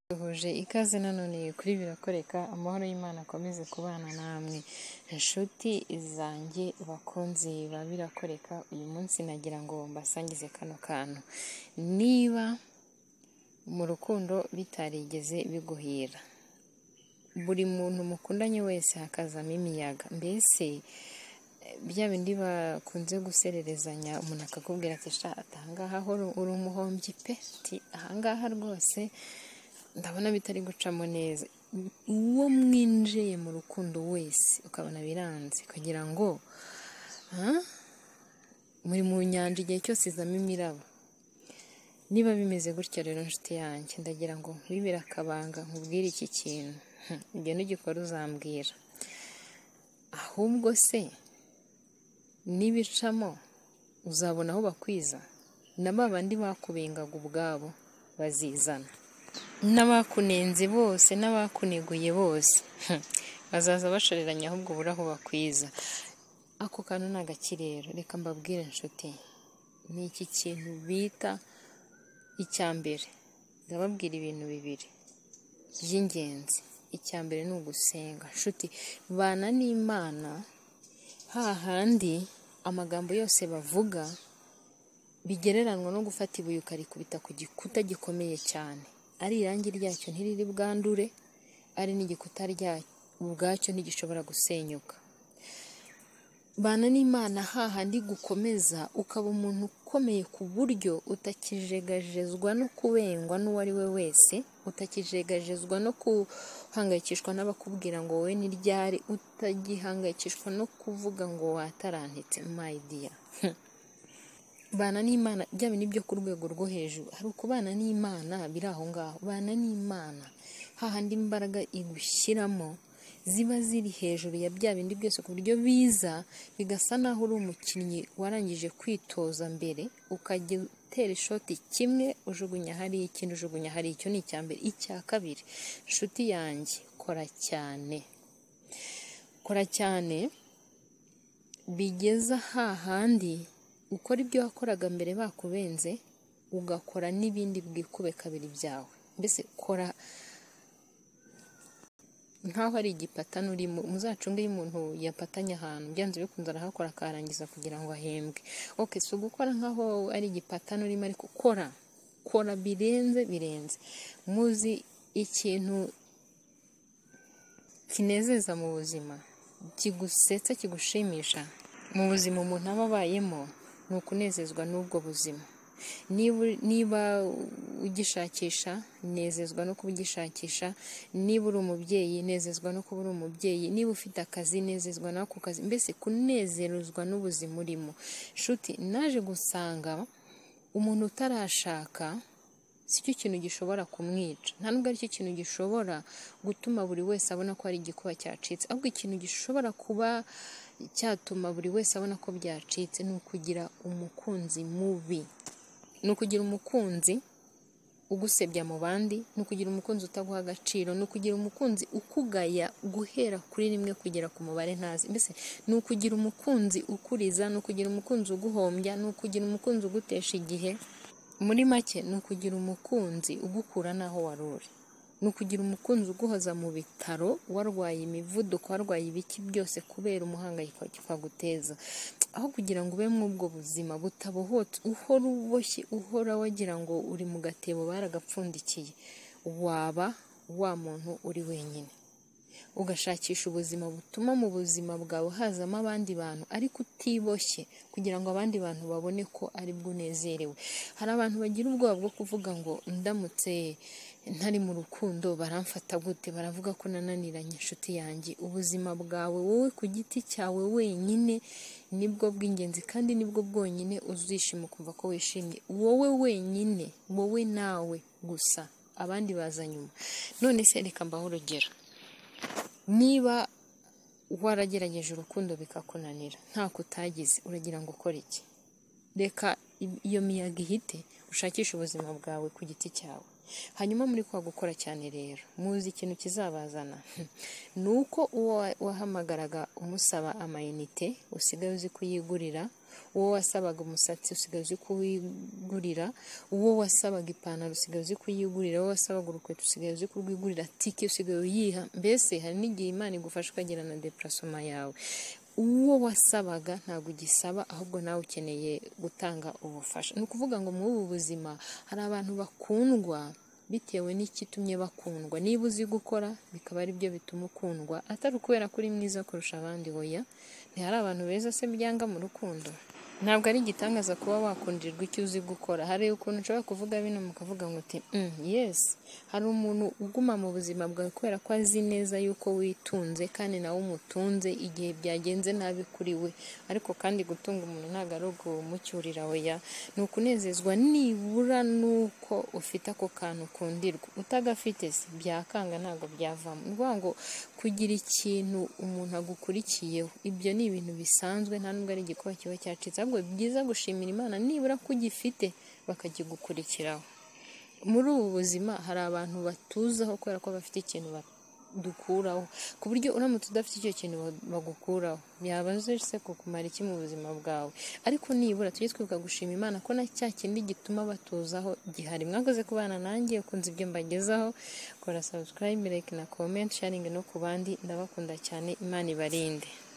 Duhuje ikaze nanone kuri birakoreka, amahoro y'Imana akomeze kubana namwe inshuti zanjye bakunzi ba birakoreka. Uyu munsi nagira ngo mbasangize kano kantu. Niba mu rukundo bitarigeze biguhira, buri muntu mukundanye wese hakazamo imiyaga, mbese bya bindi bakunze gusererezanya, umuntu akakubwira ati sha ahangaha uri umuhombyi pe, ati ahangaha rwose ndabona bitari gucamo neza. Uwo mwinjiye mu rukundo wese ukabona biranze, ukagira ngo muri mu nyanja igihe cyose izamo imiraba. Niba bimeze gutya rero nshuti yanjye, ndagira ngo nkwibire akabanga nkubwire iki kintu, ibyo nugikora uzambwira. Ahubwo se nibicamo uzabona aho bakwiza, na ba bandi bakubengaga ubwabo bazizana, n'abakunenze bose n'abakuneguye bose bazaza bashoreranya, ahubwo ubura aho bakwiza. Ako kantu ni agakirero. Reka mbabwire inshuti, ni iki kintu bita icya mbere. Ndababwira ibintu bibiri by'ingenzi. Icya mbere ni ugusenga. Inshuti, bana n'Imana hahandi amagambo yose bavuga bigereranwa no gufata ibuye ukarikubita ku gikuta gikomeye cyane. Ari irangi ryacyo ntiriri bwandure, ari n'igikuta ubwacyo ntigishobora gusenyuka. Bana n'Imana hahandi gukomeza ukaba umuntu ukomeye ku buryo utakijegajezwa no kubengwa n'uwo ari we wese, utakijegajezwa no guhangayikishwa n'abakubwira ngo wowe ni ryari, utagihangayikishwa no kuvuga ngo watarantitse. My dear, bana n'Imana bya bintu byo ku rwego rwo hejuru. Hari ukubana n'Imana biri aho ngaho. Bana n'Imana hahandi imbaraga igushyiramo ziba ziri hejuru ya bya bindi byose, ku buryo biza bigasa naho uri umukinnyi warangije kwitoza mbere, ukajya utera ishoti kimwe ujugunya hari ikindi, ujugunya hari icyo. Ni icya mbere. Icya kabiri, inshuti yanjye, kora cyane. Kora cyane bigeza hahandi ukora ibyo wakoraga mbere bakubenze, ugakora n'ibindi bwikube kabiri byawe. Mbese kora nkaho ari igipatano urimo. Muzacunge iyo umuntu yapatanye ahantu, byanze bikunze arahakora akarangiza kugira ngo ahembwe. Si ugukora nkaho ari igipatano urimo, ariko kora birenze. Muzi ikintu kinezeza mu buzima, kigusetsa, kigushimisha mu buzima umuntu aba abayemo, ni ukunezezwa n'ubwo buzima. Niba ugishakisha, nezezwa no kuba ugishakisha. Niba uri umubyeyi, nezezwa no kuba uri umubyeyi. Niba ufite akazi, nezezwa n'ako kazi. Mbese kunezerezwa n'ubuzima urimo. Nshuti, naje gusanga umuntu utarashaka si cyo kintu gishobora kumwica, nta nubwo ari cyo kintu gishobora gutuma buri wese abona ko ari igikuba cyacitse. Ahubwo ikintu gishobora kuba cyatuma buri wese abona ko byacitse ni ukugira umukunzi mubi, ni ukugira umukunzi ugusebya mu bandi, ni ukugira umukunzi utaguha agaciro, ni ukugira umukunzi ukugaya guhera kuri rimwe kugera ku mubare ntazi. Mbese ni ukugira umukunzi ukuriza, ni ukugira umukunzi uguhombya, ni ukugira umukunzi ugutesha igihe. Muri make ni ukugira umukunzi ugukura n'aho wari uri, ni ukugira umukunzi uguhoza mu bitaro warwaye imivuduko, warwaye ibiki byose kubera umuhangayiko kikaguteza. Aho kugira ngo ube mw'ubwo buzima butabohotse, uhora uboshye, uhora wagira ngo uri mu gatebo baragapfundikiye, waba wa muntu uri wenyine, ugashakisha ubuzima butuma mu buzima bwawe hazamo abandi bantu, ariko utiboshye, kugira ngo abandi bantu babone ko ari bwo unezerewe. Hari abantu bagira ubwoba bwo kuvuga ngo ndamutse ntari mu rukundo baramfata gute, baravuga ko nananiranye. Inshuti yanjye, ubuzima bwawe wowe ku giti cyawe wenyine nibwo bw'ingenzi, kandi nibwo bwonyine uzishima ukumva ko wishimye, wowe wenyine, wowe nawe gusa, abandi baza nyuma. None se reka mbaho urugero. Niba waragerageje urukundo bikakunanira, ntako utagize, uragira ngo ukore iki? Reka iyo miyaga ihite, ushakishe ubuzima bwawe ku giti cyawe. hanyuma muri kwa gukora cyane rero muzi ikintu kizabazana ni uko uwo wahamagaraga umusaba amayinite usigaye uzi kuyigurira, uwo wasabaga umusatsi usigaye uzi kuwigurira, uwo wasabaga ipantaro usigaye uzi kuyigurira, uwo wasabaga urukweto usigaye uzi kurwigurira, tike usigaye uyiha. Mbese hari n'igihe Imana igufasha ukagira na deplacement yawe. Uwo wasabaga ntabwo ugisaba, ahubwo nawe ukeneye gutanga ubufasha. Ni ukuvuga ngo muri ubu buzima hari abantu bakundwa bitewe n'ikitumye bakundwa. Niba uzi gukora bikaba ari byo bituma ukundwa, atari ukubera ko uri mwiza kurusha abandi. Hoya, ntihari abantu beza se byanga mu rukundo? Ntabwo ari igitangaza kuba wakundirwa icyo uzi gukora. Hari ukuntu ushobora kuvuga bino mukavuga ngo uti yes, hari umuntu uguma mu buzima bwawe kubera ko azi neza yuko witunze kandi nawe umutunze igihe byagenze nabi kuri we. Ariko kandi gutunga umuntu ntabwo ari ukumucyurira. Hoya, ni ukunezezwa nibura nuko ufite ako kantu kundirwa. Utagafite se byakanga ntabwo byavamo. Ni ukuvuga ngo kugira ikintu umuntu agukurikiyeho, ibyo ni ibintu bisanzwe, nta nubwo ari igikuba kiba cyacitse. Ahubwo byiza gushimira Imana nibura ko ugifite bakagigukurikiraho. Muri ubu buzima hari abantu batuzaho kubera ko bafite ikintu dukuraho, ku buryo uramutse udafite icyo kintu bagukuraho byabaze se kukumara iki mu buzima bwawe. Ariko nibura tujye twibuka gushima Imana ko na cya kindi gituma batuzaho gihari. Mwakoze kubana nanjye, ukunze ibyo mbagezaho, kora subscribe, like na comment, sharing no ku bandi. Ndabakunda cyane, Imana ibarinde.